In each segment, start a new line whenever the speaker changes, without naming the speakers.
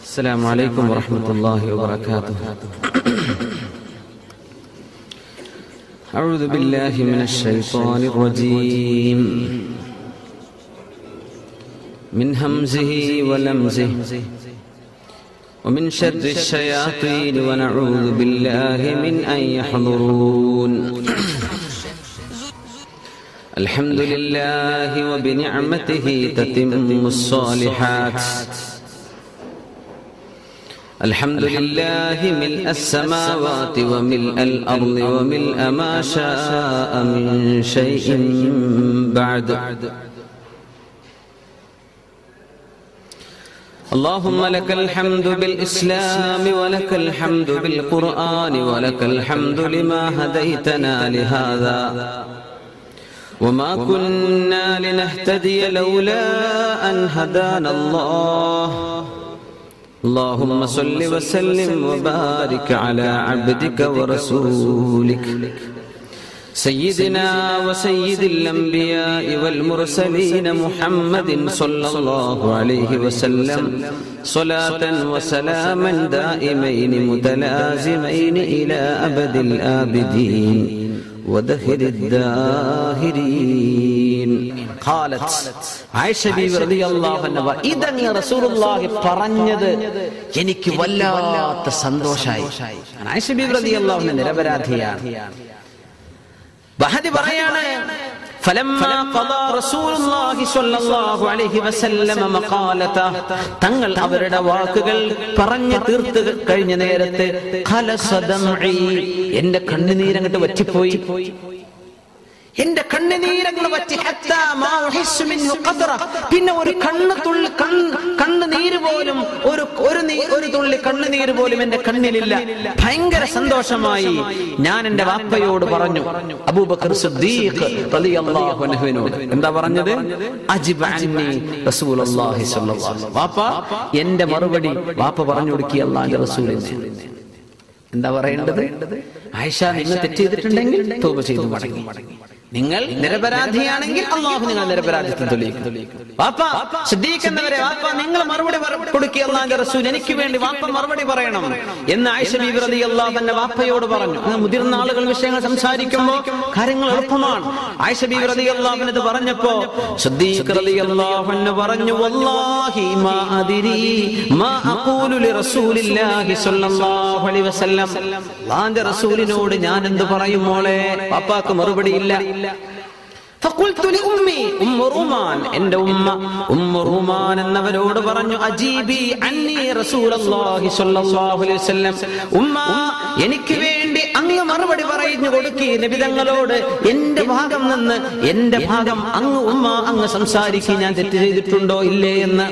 السلام عليكم ورحمة الله وبركاته. أعوذ بالله من الشيطان الرجيم من همزه ولمزه ومن شر الشياطين ونعوذ بالله من أن يحضرون. الحمد لله وبنعمته تتم الصالحات. الحمد لله ملء السماوات وملء الأرض وملء ما شاء من شيء بعد. اللهم لك الحمد بالإسلام ولك الحمد بالقرآن ولك الحمد لما هديتنا لهذا وما كنا لنهتدي لولا أن هدانا الله. اللهم صل وسلم وبارك على عبدك ورسولك سيدنا وسيد الأنبياء والمرسلين محمد صلى الله عليه وسلم صلاة وسلاما دائمين متلازمين إلى أبد الآبدين ودهر الداهرين. قالت عائشة رضي الله عنها إذن يا رسول الله പറഞ്ഞത് എനിക്ക് വല്ലാത്ത സന്തോഷായി. ആയിഷ ബീവി റളിയല്ലാഹു അൻഹ നിരപരാധിയാണ്. ബഹദി പറയാണ് فلما قضى رسول الله صلى الله عليه وسلم مقالته തങ്ങൾ അവരുടെ വാക്കുകൾ പറഞ്ഞു തീർത്ത് കഴിഞ്ഞ നേരത്തെ ഖലസ ദംഇ എൻ്റെ കണ്ണുനീരങ്ങട്ട് വറ്റിപ്പോയി. എന്റെ കണ്ണുനീരങ്ങൾ വറ്റി ഹത്താ മാ ഉഹിസ്സു മിൻഹു ഖദ്റ. പിന്നെ ഒരു കണ്ണുനീര് പോലും ഒരു തുള്ളി കണ്ണുനീര് പോലും എന്റെ കണ്ണിലില്ല. ഭയങ്കര സന്തോഷമായി. ഞാൻ എന്റെ വാപ്പയോട് പറഞ്ഞു, അബൂബക്കർ സിദ്ദീഖ് റളിയല്ലാഹു അൻഹുവിനോട് എന്താ പറഞ്ഞത്? അജിബ് അന്നി റസൂലുള്ളാഹി സ്വല്ലല്ലാഹു അലൈഹി വസല്ലം. വാപ്പ എന്റെ മറുപടി വാപ്പ പറഞ്ഞു കൊടുക്കി അല്ലാഹുവിന്റെ റസൂലിനെ. എന്താ പറയേണ്ടത്? ആയിഷ, നിങ്ങൾ തെറ്റ് ചെയ്തിട്ടുണ്ടെങ്കിൽ തൗബ ചെയ്തു മടങ്ങി. നിങ്ങൾ നിരപരാധിയാണെങ്കിൽ അല്ലാഹു നിങ്ങൾ നിരപരാധിത്വം തെളിയിക്കും. വാപ്പ സിദ്ദീഖ് എന്നവരെ, വാപ്പ നിങ്ങൾ മറുപടി കൊടുക്കുക അല്ലാഹുവിന്റെ റസൂൽ, എനിക്ക് വേണ്ടി വാപ്പ മറുപടി പറയണം എന്ന് ആയിഷ ബീവി റളിയല്ലാഹു അൻഹ വാപ്പയോട് പറഞ്ഞു. മുതിർന്ന ആളുകൾ വിഷയങ്ങൾ സംസാരിക്കുമ്പോൾ കാര്യങ്ങൾ എളുപ്പമാണ്. ആയിഷ ബീവി റളിയല്ലാഹു അൻഹ പറഞ്ഞപ്പോ സിദ്ദീഖ് റളിയല്ലാഹു അൻഹു പറഞ്ഞു, വല്ലാഹി മാ അദ്രി മാ അഖൂലു ലിറസൂലില്ലാഹി സ്വല്ലല്ലാഹു അലൈഹി വസല്ലം. അല്ലാഹുവിന്റെ റസൂലിനോട് ഞാൻ എന്ത് പറയും മോളെ? വാപ്പാക്ക് മറുപടി ഇല്ല. ഫഖുൽതു ലിഉമ്മി ഉമ്മു റൂമാൻ, എൻ്റെ ഉമ്മ ഉമ്മു റൂമാൻ എന്നവരോട് പറഞ്ഞു, അജീബി അന്നി റസൂലുള്ളാഹി സ്വല്ലല്ലാഹു അലൈഹി വസല്ലം. ഉമ്മ, എനിക്ക് വേണ്ടി അങ്ങ് മറുപടി പറഞ്ഞു കൊടുക്കി നബി തങ്ങളോട്. എൻ്റെ ഭാഗം നിന്ന് എൻ്റെ ഭാഗം അങ്ങ് സംസാരിക്കി, ഞാൻ തെറ്റ് ചെയ്തിട്ടുണ്ടോ ഇല്ലേ എന്ന്.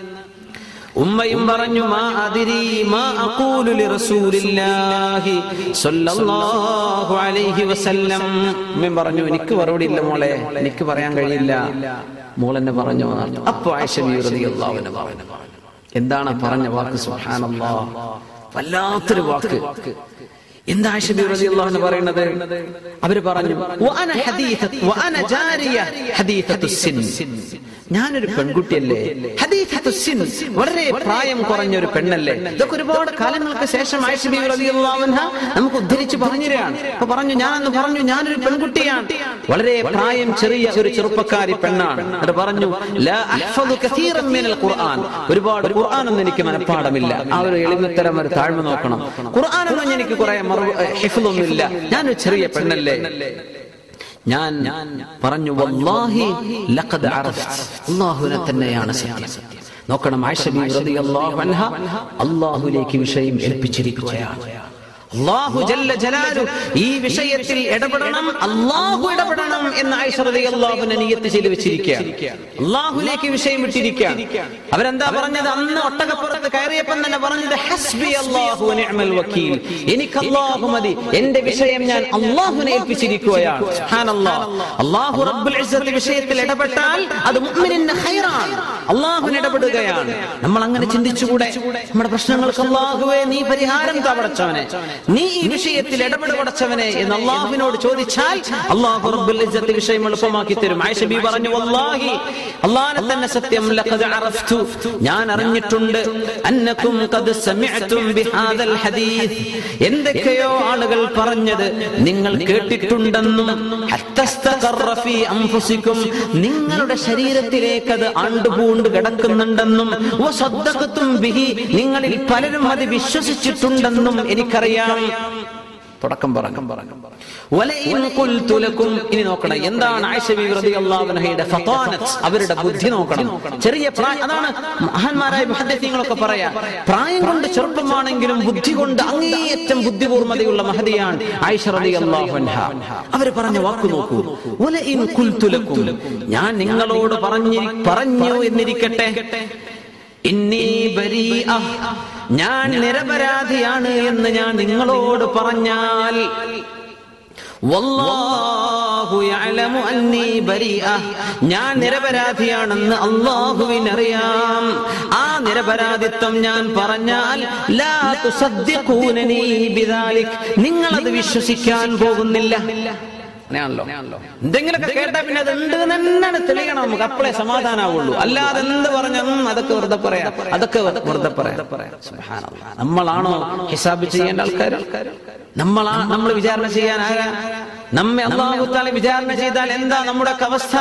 ഉമ്മയും പറഞ്ഞു, മാ അദ്രി മാ അഖൂലു ലിറസൂലില്ലാഹി സ്വല്ലല്ലാഹു അലൈഹി വസല്ലം. ഉമ്മയും പറഞ്ഞു, എനിക്ക് മറുപടി ഇല്ല മോളെ, എനിക്ക് പറയാൻ കഴിയില്ല. മോൾ എന്നെ പറഞ്ഞു. അപ്പൊ ആയിഷ ബീവി റളിയല്ലാഹു അൻഹ പറഞ്ഞു, എന്താണ് പറഞ്ഞ വാക്ക്? സുബ്ഹാനല്ലാഹ്, വല്ലാത്തൊരു വാക്ക്. എന്താ ആയിഷ ബീവി റളിയല്ലാഹു അൻഹ പറയുന്നത്? അവര് പറഞ്ഞു, വഅന ഹദീഥത്ത് വഅന ജാരിയ ഹദീഥത്തുസ് സിൻ. ഞാനൊരു പെൺകുട്ടിയല്ലേ, ഹദീഥത്തുസ്സിൻ, വളരെ പ്രായം കുറഞ്ഞ ഒരു പെണ്ണല്ലേ. ഇതൊക്കെ ഒരുപാട് കാലങ്ങൾക്ക് ശേഷം ആയിഷ ബീവി റളിയല്ലാഹു അൻഹ നമുക്ക് ഉദ്ധരിച്ച് പറഞ്ഞുതരാണ്. അപ്പൊ പറഞ്ഞു, ഞാനൊരു പെൺകുട്ടിയാണ്, വളരെ പ്രായം ചെറിയ ഒരു ചെറുപ്പക്കാരി പെണ്ണാണ്. അത് പറഞ്ഞു, ലാ അഹ്ഫദു കസീറൻ മിനൽ ഖുർആൻ, ഒരുപാട് ഖുർആനൊന്നും എനിക്ക് മനഃപ്പാടമില്ല. ആ ഒരു എളിമത്തരം, ഒരു താഴ്മ നോക്കണം. ഖുർആനൊന്നും എനിക്ക് കുറെ ഹിഫ്ളൊന്നുമില്ല, ഞാനൊരു ചെറിയ പെണ്ണല്ലേ. ഞാൻ പറഞ്ഞു, വല്ലാഹി ലഖദ് അറഫ്ത്, അല്ലാഹുവിനെ തന്നെയാണ് സത്യം. നോക്കണം, ആയിഷ ബീവി റളിയല്ലാഹു അൻഹ അല്ലാഹുവിലേക്ക് വിഷയം ഏൽപ്പിച്ചിരിക്കുകയാണ്. അല്ലാഹു ജല്ല ജലാലു ഈ വിഷയത്തിൽ ഇടപെടണം, അല്ലാഹു ഇടപെടണം എന്ന് ആയിഷ റളിയല്ലാഹു അൻഹ നിയ്യത്ത് ചെയ്തു വെച്ചിരിക്കുകയാണ്. അല്ലാഹുവിലേക്ക് വിഷയം വിട്ടിരിക്കുകയാണ്. അവരെന്താ പറഞ്ഞത്? അന്ന് ഒട്ടകപ്പുറത്ത് കയറിയപ്പോൾ തന്നെ പറഞ്ഞത്, ഹസ്ബി അല്ലാഹു വനിഅമൽ വക്കീൽ, എനിക്ക് അല്ലാഹു മതി, എന്റെ വിഷയം ഞാൻ അല്ലാഹുവിനെ ഏൽപ്പിച്ചിരിക്കുകയാണ്. സുബ്ഹാനല്ലാഹ്, അല്ലാഹു റബ്ബുൽ ഇസ്സത്ത് വിഷയത്തിൽ ഇടപെട്ടാൽ അത് മുഅ്മിനിന് ഖൈറാണ്. അല്ലാഹുവിനെ ഇടപെടുകയാണ്. നമ്മൾ അങ്ങനെ ചിന്തിച്ചുകൂടെ? നമ്മുടെ പ്രശ്നങ്ങൾക്ക് അല്ലാഹുവേ നീ പരിഹാരം താ പടച്ചവനെ, നീ ഈ വിഷയത്തിൽ ഇടപെടവടച്ചവനെ എന്ന് അല്ലാഹുവിനോട് ചോദിച്ചാൽ അല്ലാഹു റബ്ബുൽ ഇസ്സത്ത് വിഷയം എളുപ്പമാക്കി തരും. ആയിഷ ബീവി പറഞ്ഞു, വല്ലാഹി അല്ലാഹുവിനെ തന്നെ സത്യം, ലഖദ് അറഫ്തു, ഞാൻ അറിഞ്ഞിട്ടുണ്ട്, അന്ന അന്നകും ഖദ് സമിഅ്തും ബിഹാദൽ ഹദീസ്, എന്തൊക്കെയോ ആളുകൾ പറഞ്ഞത് നിങ്ങൾ കേട്ടിട്ടുണ്ടെന്നും ഹത്തസ്തഖറ ഫീ അൻഫുസികും, നിങ്ങളുടെ ശരീരത്തിലേക്ക് അത് ആണ്ടുപൂണ്ട് കിടക്കുന്നുണ്ടെന്നും വസദ്ദഖതും ബിഹി, നിങ്ങളിൽ പലരും അത് വിശ്വസിച്ചിട്ടുണ്ടെന്നും എനിക്കറിയാം. തുടക്കം പറഞ്ഞു. വലഇൻ ഖുൽതു ലക്കും, ഇനി നോക്കണം എന്താണ് ആയിഷ ബീവി റളിയല്ലാഹു അൻഹയുടെ ഫതാനത്ത്, അവരുടെ ബുദ്ധി നോക്കണം. ചെറിയ പ്രായം, അതാണ് മഹാന്മാരായ മുഹദ്ദിസീങ്ങളൊക്കെ പറയാ, പ്രായം കൊണ്ട് ചെറുപ്പമാണെങ്കിലും ബുദ്ധി കൊണ്ട് അങ്ങേയറ്റം ബുദ്ധിപൂർമ്മതയുള്ള മഹദിയാണ് ആയിഷ റളിയല്ലാഹു അൻഹ. അവർ പറഞ്ഞ വാക്ക് നോക്കൂ, വലഇൻ ഖുൽതു ലക്കും, ഞാൻ നിങ്ങളോട് പറഞ്ഞു എന്നിരിക്കട്ടെ, ഇന്നി ബരീഅ, ഞാൻ നിരപരാധിയാണ് എന്ന് ഞാൻ നിങ്ങളോട് പറഞ്ഞാൽ, വല്ലാഹു യഅലമു അന്നി ബരീഅ, ഞാൻ നിരപരാധിയാണെന്ന് അല്ലാഹുവിനറിയാം. ആ നിരപരാധിത്വം ഞാൻ പറഞ്ഞാൽ ലാ തുസദ്ദിഖൂനനി ബിദാലിക്, നിങ്ങൾ അത് വിശ്വസിക്കാൻ പോകുന്നില്ല. അങ്ങനെയാണല്ലോ, എന്തെങ്കിലുമൊക്കെ കേട്ടാ പിന്നെ അത് ഉണ്ട് തന്നെ തെളിയണം, നമുക്ക് അപ്പോഴേ സമാധാനാവുള്ളൂ. അല്ലാതെ എന്ത് പറഞ്ഞും അതൊക്കെ വെറുതെ പറയാം, അതൊക്കെ വെറുതെ പറയാം. സുബ്ഹാനല്ലാഹ്, നമ്മളാണോ ഹിസാബ് ചെയ്യേണ്ട ആൾക്കാർ? നമ്മൾ വിചാരണ ചെയ്യാൻ ആരാ? നമ്മെ അല്ലാഹു തആല വിചാരണ ചെയ്താൽ എന്താ നമ്മുടെ അവസ്ഥ?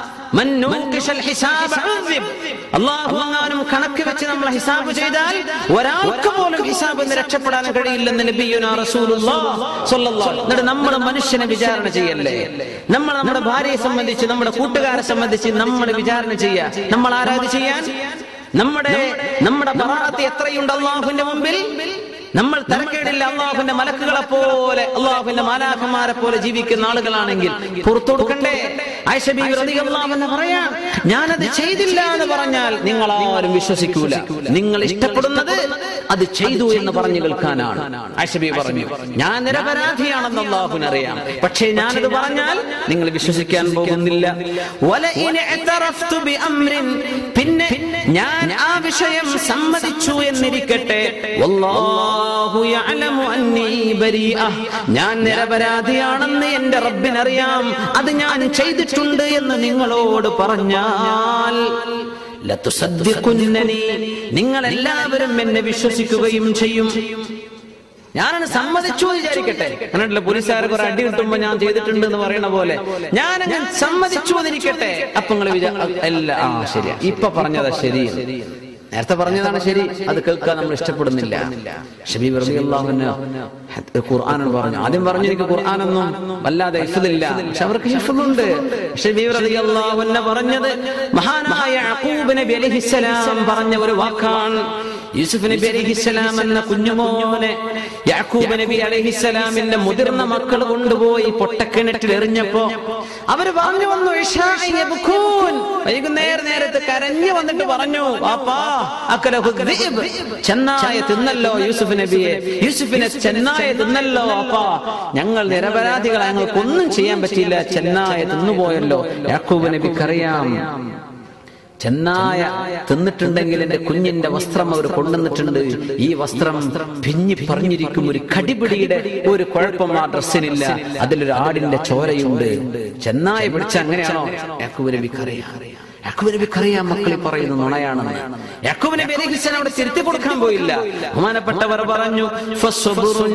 അല്ലാഹു കണക്ക് വെച്ച് നമ്മൾ ഹിസാബ് ചെയ്താൽ ഒരാൾക്ക് പോലും ഹിസാബ് നിന്ന് രക്ഷപ്പെടാൻ കഴിയില്ലെന്ന് നബിയുനാ റസൂലുള്ളാഹി സ്വല്ലല്ലാഹു അലൈഹി വസല്ലം. നമ്മൾ മനുഷ്യനെ വിചാരണ ചെയ്യല്ലേ? നമ്മൾ നമ്മുടെ ഭാര്യയെ സംബന്ധിച്ച്, നമ്മുടെ കൂട്ടുകാരെ സംബന്ധിച്ച് നമ്മൾ വിചാരണ ചെയ്യാ. നമ്മൾ ആരാധന ചെയ്യാൻ? നമ്മുടെ ബറാഅത്ത് എത്രയുണ്ട് അല്ലാഹുവിന്റെ മുമ്പിൽ? നമ്മൾ തരക്കേടില്ല അള്ളാഹുവിന്റെ മലക്കുകളെ പോലെ, അള്ളാഹുവിന്റെ മാലാഖമാരെ പോലെ ജീവിക്കുന്ന ആളുകളാണെങ്കിൽ പുറത്തു കൊടുക്കണ്ടേ? ആയിഷ ബീവി റളിയല്ലാഹു അൻഹ പറയാ, ഞാനത് ചെയ്തില്ല എന്ന് പറഞ്ഞാൽ നിങ്ങൾ ആരും വിശ്വസിക്കൂല. നിങ്ങൾ ഇഷ്ടപ്പെടുന്നത് അത് ചെയ്തു എന്ന് പറഞ്ഞു കേൾക്കാനാണ്. ആയിഷ ബീവി പറഞ്ഞു, ഞാൻ നിരപരാധിയാണെന്ന് അള്ളാഹുവിനറിയാം, പക്ഷേ ഞാനത് പറഞ്ഞാൽ നിങ്ങൾ വിശ്വസിക്കാൻ പോകുന്നില്ല. പിന്നെ ഞാൻ ആ വിഷയം സമ്മതിച്ചു എന്നിരിക്കട്ടെ, വല്ലാഹു യഅലമു അന്നി ബരീഅ, ഞാൻ നിരപരാധിയാണെന്ന് എന്റെ റബ്ബിനറിയാം, അത് ഞാൻ ചെയ്തിട്ടുണ്ട് എന്ന് നിങ്ങളോട് പറഞ്ഞാൽ ലതുസദ്ദിഖുന്നനി, നിങ്ങൾ എല്ലാവരും എന്നെ വിശ്വസിക്കുകയും ചെയ്യും. ഞാനത് സമ്മതിച്ചു വിചാരിക്കട്ടെ, അങ്ങനെയല്ല പോലീസുകാരെ കുറെ അടി കിട്ടുമ്പോ ഞാൻ ചെയ്തിട്ടുണ്ട് എന്ന് പറയുന്ന പോലെ ഞാനങ്ങനെ സമ്മതിച്ചു എന്നിരിക്കട്ടെ. അപ്പൊ നിങ്ങൾ അല്ല, ശരിയാ, ഇപ്പൊ പറഞ്ഞതാ ശരി, നേരത്തെ പറഞ്ഞതാണ് ശരി, അത് കേൾക്കാൻ നമ്മൾ ഇഷ്ടപ്പെടുന്നില്ല. ഷബീബ് റളിയല്ലാഹു അൻഹു ഖുർആൻ പറഞ്ഞു, ആദ്യം പറഞ്ഞു എനിക്ക് ഖുർആനൊന്നും വല്ലാതെ ഹിഫ്ദില്ല, പക്ഷെ അവർക്ക് ഹിഫ്ദുണ്ട്. ഷബീബ് റളിയല്ലാഹു അൻഹു പറഞ്ഞത് മഹാനായ യഅഖൂബ് നബി അലൈഹിസ്സലാം പറഞ്ഞ ഒരു വാക്കാണ്. യൂസുഫ് നബി അലൈഹിസ്സലാം എന്ന കുഞ്ഞുമോനെ യാക്കൂബ് നബി അലൈഹിസ്സലാമിന്റെ മുതിർന്ന മക്കൾ കൊണ്ടുപോയി പൊട്ടക്കിണറ്റിൽ എറിഞ്ഞപ്പോ അവര് പറഞ്ഞു വന്നു, വൈകുന്നേരത്ത് കരഞ്ഞു വന്നിട്ട് പറഞ്ഞു, വാപ്പാ ചെന്നായ തിന്നല്ലോ യൂസുഫ് നബിയെ, യൂസുഫിനെ ചെന്നായ തിന്നല്ലോ വാപ്പാ, ഞങ്ങൾ നിരപരാധികളെ, ഞങ്ങൾക്കൊന്നും ചെയ്യാൻ പറ്റിയില്ല, ചെന്നായ തിന്നുപോയല്ലോ. യാക്കൂബ് നബിക്കറിയാം, ചെന്നായ തിന്നിട്ടുണ്ടെങ്കിൽ എന്റെ കുഞ്ഞിന്റെ വസ്ത്രം അവർ കൊണ്ടുവന്നിട്ടുണ്ട്, ഈ വസ്ത്രം പിഞ്ഞി പറഞ്ഞിരിക്കും, ഒരു കടിപിടിയുടെ ഒരു കുഴപ്പം ആ ഡ്രസ്സിനില്ല, അതിലൊരു ആടിന്റെ ചോരയുണ്ട്. ചെന്നായ പിടിച്ച അങ്ങനെയാണോ? യാക്കൂബ് നബിക്കറിയാം മക്കളി പറയുന്നു നുണയാണെന്ന്. യാക്കൂബ് നബി അലൈഹിസ്സലാം അവിടെ തിരുത്തി കൊടുക്കാൻ പോയില്ല. ബഹുമാനപ്പെട്ടവർ പറഞ്ഞു, ഫസ്വബുറുൻ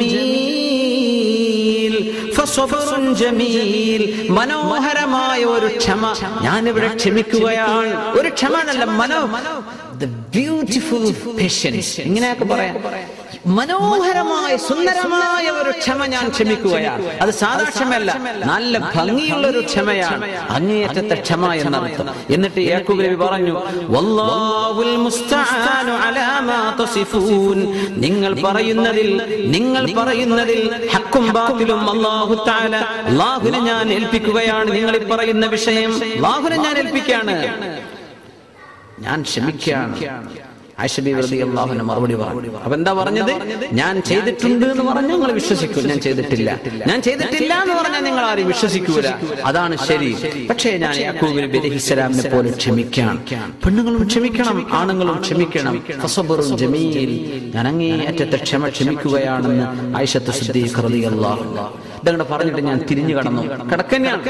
ജമീൽ, ഫസ്വബുറുൻ ജമീൽ, മനോഹരമായ ഒരു ക്ഷമ, ഞാനിവിടെ ക്ഷമിക്കുകയാണ്. ഒരു ക്ഷമ എന്നല്ല, the beautiful patience, ഇങ്ങനെയൊക്കെ പറയാം. മനോഹരമായ സുന്ദരമായ ഒരു ക്ഷമ ഞാൻ ക്ഷമിക്കുകയാണ്. അത് സാധാ ക്ഷമയല്ല, നല്ല ഭംഗിയുള്ള ഒരു ക്ഷമയാണ്, അങ്ങേയറ്റത്തെ ക്ഷമ എന്നർത്ഥം. എന്നിട്ട് യാക്കൂബ് നബി പറഞ്ഞു, വല്ലാഹുൽ മുസ്തആനു അലാ മാ തസിഫൂൻ, നിങ്ങൾ പറയുന്നതിൽ ഹക്കും ബാത്തിലും അല്ലാഹു തആല, അല്ലാഹുവിനെ ഞാൻ ഏൽപ്പിക്കുകയാണ്. നിങ്ങൾ ഈ പറയുന്ന വിഷയം അല്ലാഹുവിനെ ഞാൻ ഏൽപ്പിക്കുകയാണ്, ഞാൻ ക്ഷമിക്കുകയാണ്. ആയിഷ ബീവി റളിയല്ലാഹു അൻഹ മറുപടി പറഞ്ഞു. അപ്പൊ എന്താ പറഞ്ഞത്? ഞാൻ ചെയ്തിട്ടുണ്ട് എന്ന് പറഞ്ഞാൽ നിങ്ങൾ വിശ്വസിക്കൂ, ഞാൻ ചെയ്തിട്ടില്ല എന്ന് പറഞ്ഞാൽ നിങ്ങൾ ആരും വിശ്വസിക്കൂല, അതാണ് ശരി. പക്ഷേ ഞാൻ യാക്കൂബ് നബി അലൈഹിസ്സലാമിനെ പോലെ ക്ഷമിക്കാം. പെണ്ണുങ്ങളും ക്ഷമിക്കണം, ആണുങ്ങളും ക്ഷമിക്കണം. ഫസബറുൻ ജമീൽ, ഞാൻ അങ്ങേയറ്റത്തെ ക്ഷമിക്കുകയാണെന്ന് ആയിഷത്തു സിദ്ദീഖ റളിയല്ലാഹു അൻഹ ഇതങ്ങനെ പറഞ്ഞിട്ട് ഞാൻ തിരിഞ്ഞു കിടക്കന്നെയാണ്.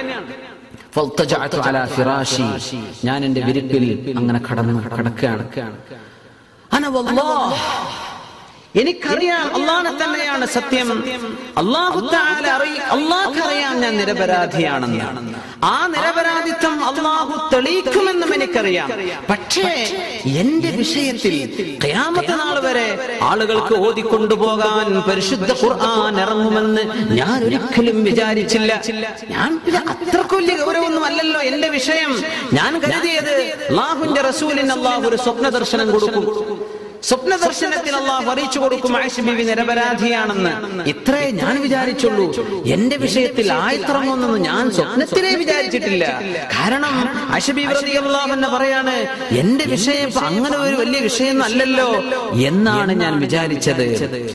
ഞാൻ എന്റെ വിരിപ്പിൽ അങ്ങനെ കിടക്കുകയാണ്. ആ അന വല്ലാഹ്, എനിക്കറിയാം അള്ളാഹനെ തന്നെയാണ് സത്യം. അള്ളാഹ്ക്കറിയാം ഞാൻ നിരപരാധിയാണെന്ന്. ആ നിരപരാധിത്വം അള്ളാഹു തെളിയിക്കുമെന്നും എനിക്കറിയാം. പക്ഷേ എന്റെ വിഷയത്തിൽ ഖിയാമത്ത് നാൾ വരെ ആളുകൾക്ക് ഓതിക്കൊണ്ടുപോകാൻ പരിശുദ്ധ ഖുർആൻ ഇറങ്ങുമെന്ന് ഞാൻ ഒരിക്കലും വിചാരിച്ചില്ല. ഞാൻ അത്രക്ക് വലിയ ഗൗരവമൊന്നും അല്ലല്ലോ എന്റെ വിഷയം. ഞാൻ കരുതിയത് അള്ളാഹുവിന്റെ റസൂലിന് അള്ളാഹു ഒരു സ്വപ്ന ദർശനം കൊടുക്കും. സ്വപ്ന ദർശനത്തിൽ അള്ളാഹു അറിയിച്ചു കൊടുക്കും ആയിഷ ബീവി നിരപരാധിയാണെന്ന്. ഇത്രേ ഞാൻ വിചാരിച്ചുള്ളൂ. എന്റെ വിഷയത്തിൽ ആയത്തിറങ്ങുമെന്നൊന്നും ഞാൻ സ്വപ്നത്തിലേ വിചാരിച്ചിട്ടില്ല. കാരണം ആയിഷ ബീവി റളിയല്ലാഹു അൻഹ പറയാണ്, എന്റെ വിഷയം അങ്ങനെ ഒരു വലിയ വിഷയമൊന്നും അല്ലല്ലോ എന്നാണ് ഞാൻ വിചാരിച്ചത്.